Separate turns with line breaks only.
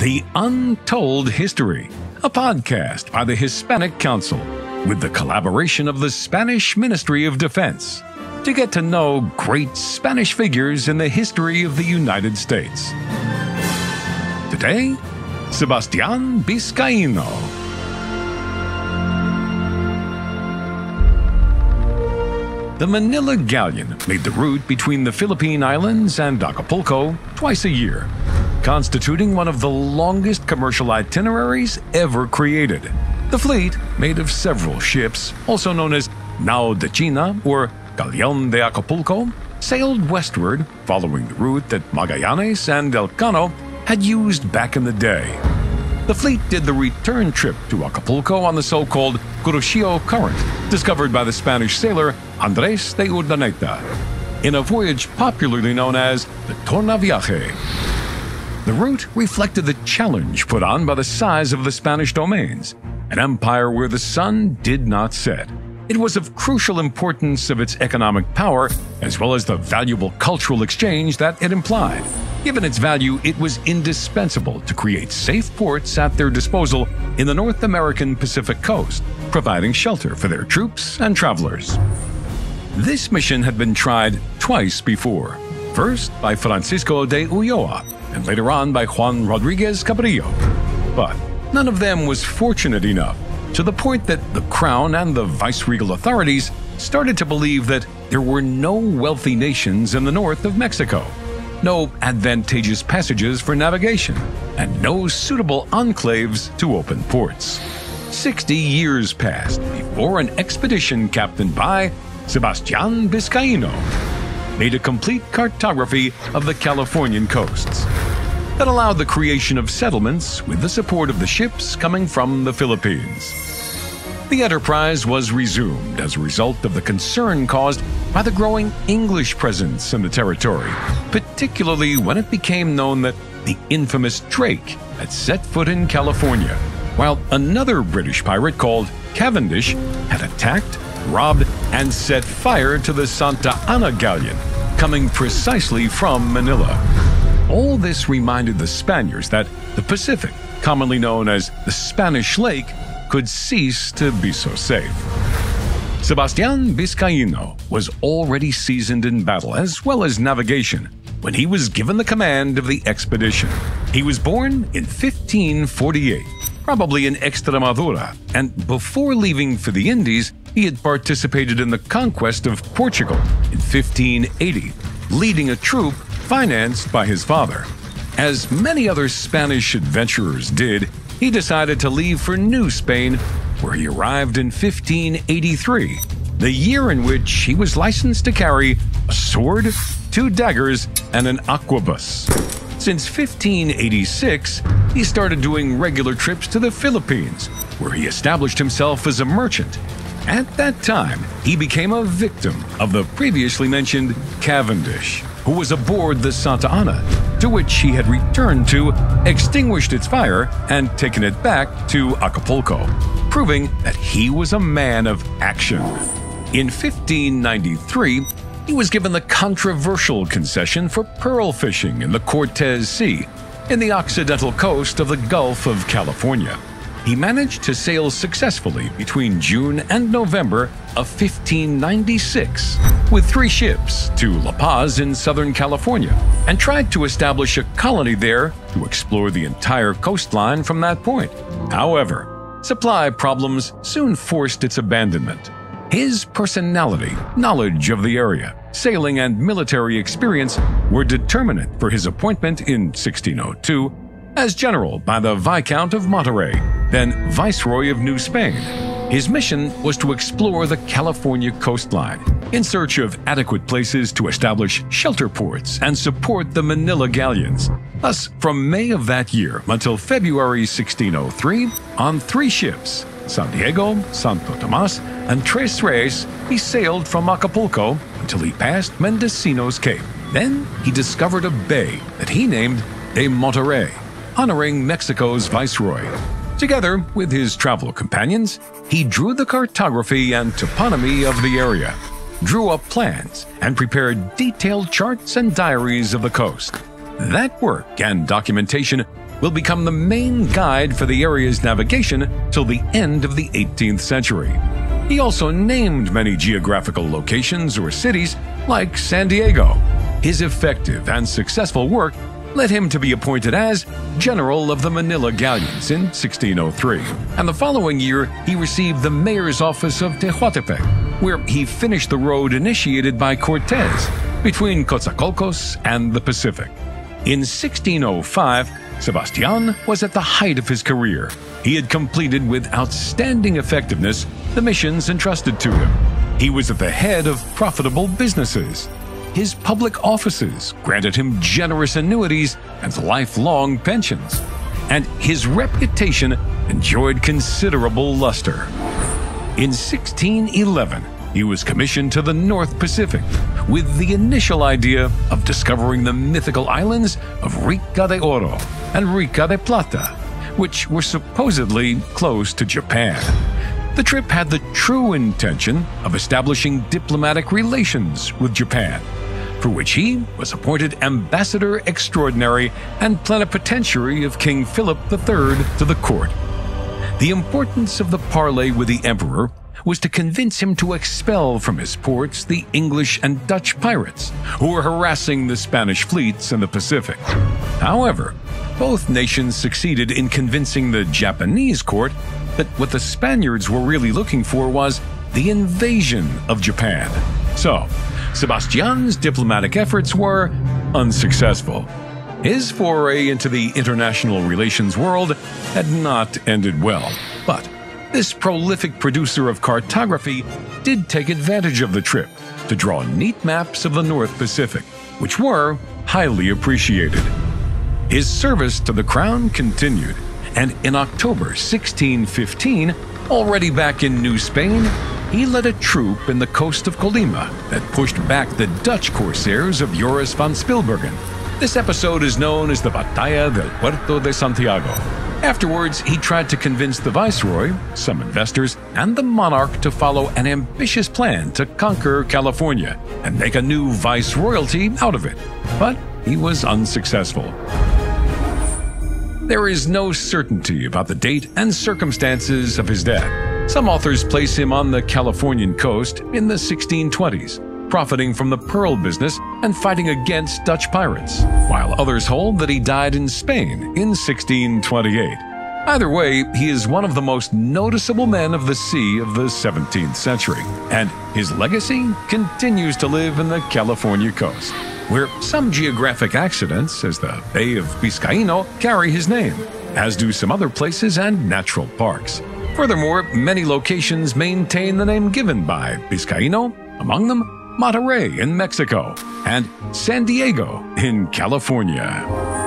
The Untold History, a podcast by the Hispanic Council with the collaboration of the Spanish Ministry of Defense to get to know great Spanish figures in the history of the United States. Today, Sebastián Vizcaíno. The Manila Galleon made the route between the Philippine Islands and Acapulco twice a year, constituting one of the longest commercial itineraries ever created. The fleet, made of several ships, also known as Nao de China or Galeón de Acapulco, sailed westward following the route that Magallanes and Elcano had used back in the day. The fleet did the return trip to Acapulco on the so-called Kuroshio Current, discovered by the Spanish sailor Andrés de Urdaneta, in a voyage popularly known as the Tornaviaje. The route reflected the challenge put on by the size of the Spanish domains, an empire where the sun did not set. It was of crucial importance of its economic power, as well as the valuable cultural exchange that it implied. Given its value, it was indispensable to create safe ports at their disposal in the North American Pacific coast, providing shelter for their troops and travelers. This mission had been tried twice before, first by Francisco de Ulloa, and later on by Juan Rodriguez Cabrillo. But none of them was fortunate enough, to the point that the Crown and the viceregal authorities started to believe that there were no wealthy nations in the north of Mexico, no advantageous passages for navigation, and no suitable enclaves to open ports. 60 years passed before an expedition captained by Sebastián Vizcaíno made a complete cartography of the Californian coasts that allowed the creation of settlements with the support of the ships coming from the Philippines. The enterprise was resumed as a result of the concern caused by the growing English presence in the territory, particularly when it became known that the infamous Drake had set foot in California, while another British pirate called Cavendish had attacked, robbed, and set fire to the Santa Ana galleon, coming precisely from Manila. All this reminded the Spaniards that the Pacific, commonly known as the Spanish Lake, could cease to be so safe. Sebastián Vizcaíno was already seasoned in battle as well as navigation when he was given the command of the expedition. He was born in 1548, probably in Extremadura, and before leaving for the Indies, he had participated in the conquest of Portugal in 1580, leading a troop financed by his father. As many other Spanish adventurers did, he decided to leave for New Spain, where he arrived in 1583, the year in which he was licensed to carry a sword, 2 daggers, and an arquebus. Since 1586, he started doing regular trips to the Philippines, where he established himself as a merchant. At that time, he became a victim of the previously mentioned Cavendish, who was aboard the Santa Ana, to which he had returned to, extinguished its fire, and taken it back to Acapulco, proving that he was a man of action. In 1593, he was given the controversial concession for pearl fishing in the Cortez Sea, in the occidental coast of the Gulf of California. He managed to sail successfully between June and November of 1596 with 3 ships to La Paz in Southern California and tried to establish a colony there to explore the entire coastline from that point. However, supply problems soon forced its abandonment. His personality, knowledge of the area, sailing, and military experience were determinant for his appointment in 1602 as general by the Viscount of Monterey, then Viceroy of New Spain. His mission was to explore the California coastline in search of adequate places to establish shelter ports and support the Manila galleons. Thus, from May of that year until February 1603, on 3 ships, San Diego, Santo Tomas, and Tres Reyes, he sailed from Acapulco until he passed Mendocino's Cape. Then he discovered a bay that he named de Monterey, honoring Mexico's viceroy. Together with his travel companions, he drew the cartography and toponymy of the area, drew up plans, and prepared detailed charts and diaries of the coast. That work and documentation will become the main guide for the area's navigation till the end of the 18th century. He also named many geographical locations or cities like San Diego. His effective and successful work led him to be appointed as General of the Manila Galleons in 1603, and the following year he received the mayor's office of Tehuantepec, where he finished the road initiated by Cortez between Coatzacoalcos and the Pacific. In 1605, Sebastian was at the height of his career. He had completed with outstanding effectiveness the missions entrusted to him. He was at the head of profitable businesses. His public offices granted him generous annuities and lifelong pensions, and his reputation enjoyed considerable luster. In 1611, he was commissioned to the North Pacific with the initial idea of discovering the mythical islands of Rica de Oro and Rica de Plata, which were supposedly close to Japan. The trip had the true intention of establishing diplomatic relations with Japan, for which he was appointed Ambassador Extraordinary and Plenipotentiary of King Philip III to the court. The importance of the parley with the emperor was to convince him to expel from his ports the English and Dutch pirates who were harassing the Spanish fleets in the Pacific. However, both nations succeeded in convincing the Japanese court that what the Spaniards were really looking for was the invasion of Japan. So, Sebastian's diplomatic efforts were unsuccessful. His foray into the international relations world had not ended well, but this prolific producer of cartography did take advantage of the trip to draw neat maps of the North Pacific, which were highly appreciated. His service to the crown continued, and in October 1615, already back in New Spain, he led a troop in the coast of Colima that pushed back the Dutch corsairs of Joris van Spilbergen. This episode is known as the Batalla del Puerto de Santiago. Afterwards, he tried to convince the viceroy, some investors, and the monarch to follow an ambitious plan to conquer California and make a new viceroyalty out of it, but he was unsuccessful. There is no certainty about the date and circumstances of his death. Some authors place him on the Californian coast in the 1620s, profiting from the pearl business and fighting against Dutch pirates, while others hold that he died in Spain in 1628. Either way, he is one of the most noticeable men of the sea of the 17th century, and his legacy continues to live in the California coast, where some geographic accidents, as the Bay of Biscayno, carry his name, as do some other places and natural parks. Furthermore, many locations maintain the name given by Biscayno, among them Monterrey in Mexico and San Diego in California.